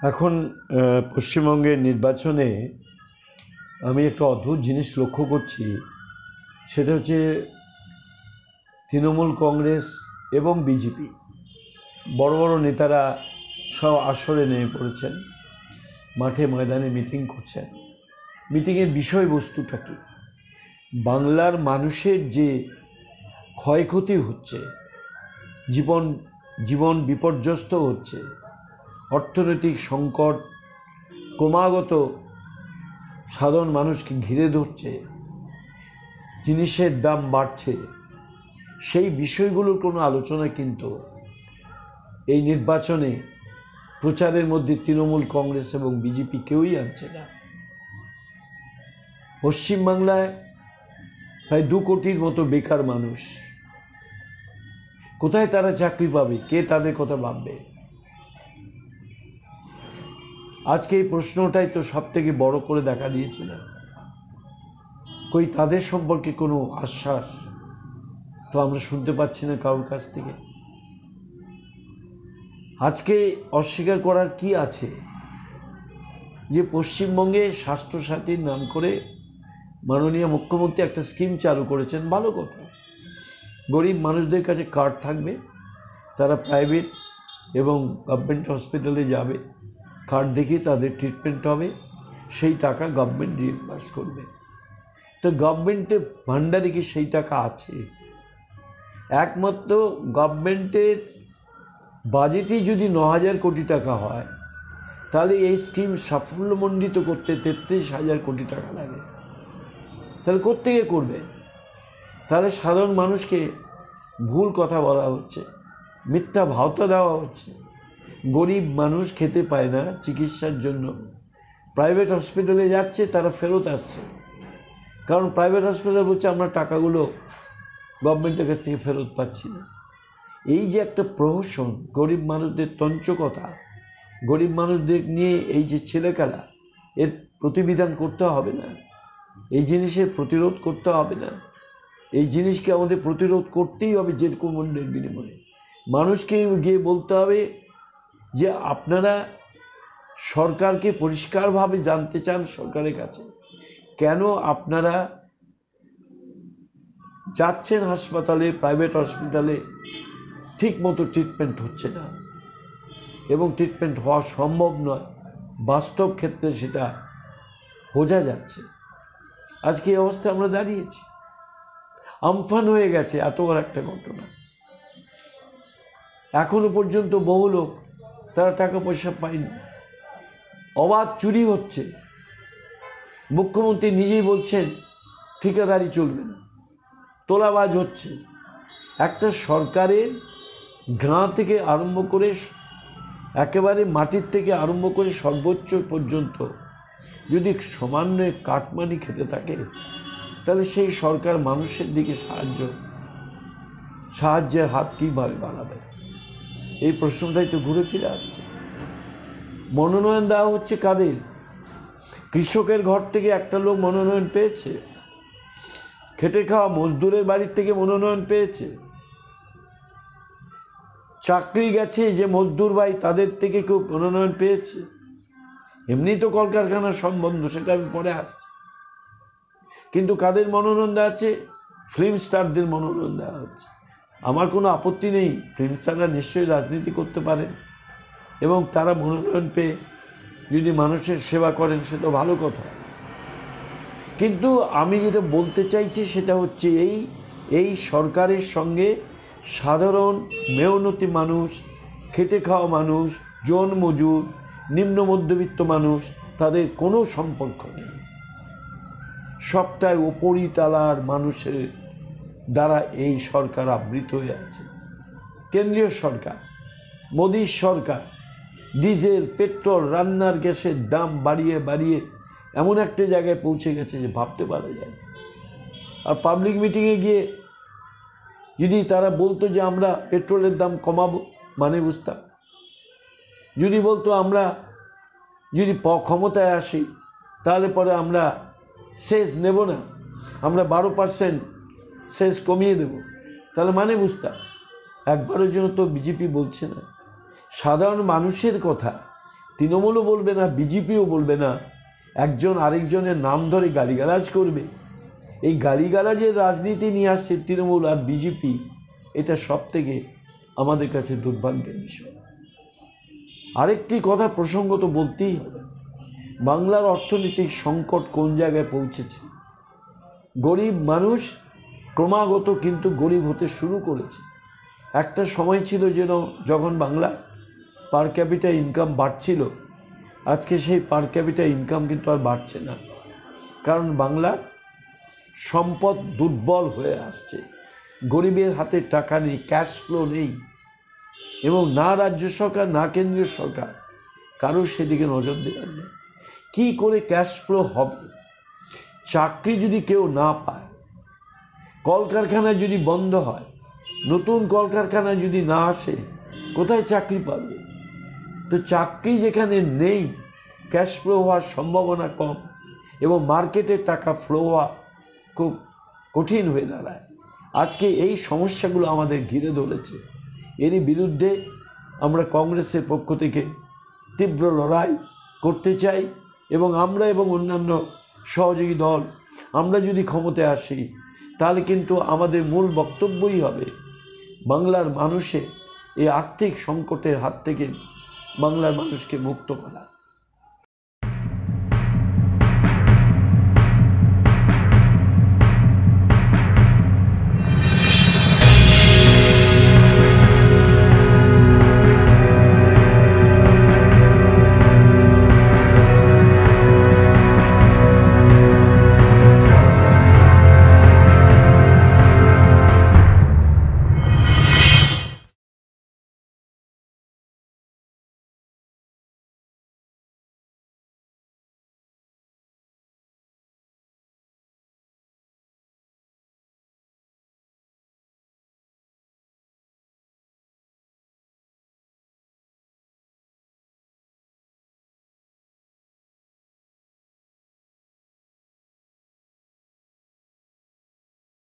এখন পশ্চিমবঙ্গের নির্বাচনে আমি একটা অদ্ভুত জিনিস লক্ষ্য করছি, সেটা হচ্ছে তৃণমূল কংগ্রেস এবং বিজেপি বড় বড় নেতারা সব আসরে নেমে পড়েছেন, মাঠে ময়দানে মিটিং করছেন। মিটিংয়ের বিষয়বস্তুটা কি? বাংলার মানুষের যে ক্ষয়ক্ষতি হচ্ছে, জীবন বিপর্যস্ত হচ্ছে, অর্থনৈতিক সংকট ক্রমাগত সাধারণ মানুষকে ঘিরে ধরছে, জিনিসের দাম বাড়ছে, সেই বিষয়গুলোর কোনো আলোচনা কিন্তু এই নির্বাচনে প্রচারের মধ্যে তৃণমূল কংগ্রেস এবং বিজেপি কেউই আনছে না। পশ্চিমবাংলায় প্রায় 2 কোটির মতো বেকার মানুষ, কোথায় তারা চাকরি পাবে? কে তাদের কথা ভাববে? আজকে এই প্রশ্নটাই তো সব থেকে বড় করে দেখা দিয়েছে না? কই তাদের সম্পর্কে কোনো আশ্বাস তো আমরা শুনতে পাচ্ছি না কারোর কাছ থেকে। আজকে অস্বীকার করার কি আছে যে পশ্চিমবঙ্গে স্বাস্থ্যসাথীর নাম করে মাননীয় মুখ্যমন্ত্রী একটা স্কিম চালু করেছেন? ভালো কথা, গরিব মানুষদের কাছে কার্ড থাকবে, তারা প্রাইভেট এবং গভর্নমেন্ট হসপিটালে যাবে, কার্ড দেখে তাদের ট্রিটমেন্ট হবে, সেই টাকা গভর্নমেন্ট রিইম্বার্স করবে। তো গভর্নমেন্টের ভান্ডারে কি সেই টাকা আছে? একমাত্র গভর্নমেন্টের বাজেটই যদি 9,000 কোটি টাকা হয়, তাহলে এই স্কিম সাফল্যমণ্ডিত করতে 33,000 কোটি টাকা লাগে। তাহলে কোত্থেকে করবে? তাহলে সাধারণ মানুষকে ভুল কথা বলা হচ্ছে, মিথ্যা ভাওতা দেওয়া হচ্ছে। গরিব মানুষ খেতে পায় না, চিকিৎসার জন্য প্রাইভেট হসপিটালে যাচ্ছে, তারা ফেরত আসছে, কারণ প্রাইভেট হসপিটাল বলছে আমরা টাকাগুলো গভর্নমেন্টের কাছ থেকে ফেরত পাচ্ছি না। এই যে একটা প্রহসন, গরিব মানুষদের তঞ্চকতা, গরিব মানুষদের নিয়ে এই যে ছেলেখেলা, এর প্রতিবিধান করতে হবে না? এই জিনিসের প্রতিরোধ করতে হবে না? এই জিনিসকে আমাদের প্রতিরোধ করতেই হবে যে কোনো মূল্যের বিনিময়ে। মানুষকে গিয়ে বলতে হবে যে আপনারা সরকারকে পরিষ্কারভাবে জানতে চান সরকারের কাছে, কেন আপনারা যাচ্ছেন হাসপাতালে, প্রাইভেট হসপিটালে ঠিক মতো ট্রিটমেন্ট হচ্ছে না এবং ট্রিটমেন্ট হওয়া সম্ভব নয়, বাস্তব ক্ষেত্রে সেটা বোঝা যাচ্ছে। আজকে এই অবস্থায় আমরা দাঁড়িয়েছি, আমফান হয়ে গেছে এত বড় একটা ঘটনা। এখনো পর্যন্ত বহু লোক তারা টাকা পয়সা পায়নি, অবাধ চুরি হচ্ছে। মুখ্যমন্ত্রী নিজেই বলছেন ঠিকাদারি চলবে না, তোলাবাজ হচ্ছে। একটা সরকারের গাঁ থেকে আরম্ভ করে একেবারে মাটির থেকে আরম্ভ করে সর্বোচ্চ পর্যন্ত যদি সামান্য কাটমানি খেতে থাকে, তাহলে সেই সরকার মানুষের দিকে সাহায্যের হাত কীভাবে বাড়াবে? এই প্রশ্নটাই তো ঘুরে ফিরে আসছে। মনোনয়ন দেওয়া হচ্ছে কাদের? কৃষকের ঘর থেকে একটা লোক মনোনয়ন পেয়েছে, খেটে খাওয়া মজদুরের বাড়ির থেকে মনোনয়ন পেয়েছে, চাকরি গেছে যে মজদুর ভাই তাদের থেকে কেউ মনোনয়ন পেয়েছে। এমনি তো কলকারখানার সম্বন্ধ, সেটা আমি পরে আসছি। কিন্তু কাদের মনোনয়ন দেওয়া হচ্ছে? ফিল্ম স্টারদের মনোনয়ন দেওয়া হচ্ছে। আমার কোনো আপত্তি নেই, ফিল্ম স্টাররা নিশ্চয়ই রাজনীতি করতে পারেন এবং তারা মনোনয়ন পেয়ে যদি মানুষের সেবা করেন সে তো ভালো কথা। কিন্তু আমি যেটা বলতে চাইছি সেটা হচ্ছে এই সরকারের সঙ্গে সাধারণ মেহনতি মানুষ, খেটে খাওয়া মানুষ, জন মজুর, নিম্ন মধ্যবিত্ত মানুষ, তাদের কোনো সম্পর্ক নেই। সবটাই ওপরিতলার মানুষের দ্বারা এই সরকার আবৃত হয়ে আছে। কেন্দ্রীয় সরকার, মোদির সরকার ডিজেল, পেট্রোল, রান্নার গ্যাসের দাম বাড়িয়ে বাড়িয়ে এমন একটা জায়গায় পৌঁছে গেছে যে ভাবতে পারা যায়। আর পাবলিক মিটিংয়ে গিয়ে যদি তারা বলতো যে আমরা পেট্রোলের দাম কমাবো, মানে বুঝতাম। যদি বলতো আমরা যদি ক্ষমতায় আসি তাহলে পরে আমরা সেস নেব না, আমরা 12% সেস কমিয়ে দেব, তাহলে মানে বুঝতাম। একবারের জন্য তো বিজেপি বলছে না। সাধারণ মানুষের কথা তৃণমূলও বলবে না, বিজেপিও বলবে না, একজন আরেকজনের নাম ধরে গালিগালাজ করবে। এই গালিগালাজের রাজনীতি নিয়ে আসছে তৃণমূল আর বিজেপি, এটা সব থেকে আমাদের কাছে দুর্ভাগ্যের বিষয়। আরেকটি কথা প্রসঙ্গত বলতেই হবে, বাংলার অর্থনৈতিক সংকট কোন জায়গায় পৌঁছেছে। গরিব মানুষ ক্রমাগত কিন্তু গরিব হতে শুরু করেছে। একটা সময় ছিল যেন যখন বাংলা পার ক্যাপিটা ইনকাম বাড়ছিল, আজকে সেই পার ক্যাপিটা ইনকাম কিন্তু আর বাড়ছে না, কারণ বাংলার সম্পদ দুর্বল হয়ে আসছে। গরিবের হাতে টাকা নেই, ক্যাশ ফ্লো নেই, এবং না রাজ্য সরকার না কেন্দ্রীয় সরকার কারোর সেদিকে নজর দেওয়ার নেই। কী করে ক্যাশ ফ্লো হবে? চাকরি যদি কেউ না পায়, কলকারখানা যদি বন্ধ হয়, নতুন কলকারখানা যদি না আসে, কোথায় চাকরি পাবে? তো চাকরি যেখানে নেই, ক্যাশ ফ্লো হওয়ার সম্ভাবনা কম, এবং মার্কেটের টাকা ফ্লো হওয়া খুব কঠিন হয়ে দাঁড়ায়। আজকে এই সমস্যাগুলো আমাদের ঘিরে ধরেছে। এরই বিরুদ্ধে আমরা কংগ্রেসের পক্ষ থেকে তীব্র লড়াই করতে চাই, এবং আমরা এবং অন্যান্য সহযোগী দল আমরা যদি ক্ষমতায় আসি, তাহলে কিন্তু আমাদের মূল বক্তব্যই হবে বাংলার মানুষের এই আর্থিক সংকটের হাত থেকে বাংলার মানুষকে মুক্ত করা।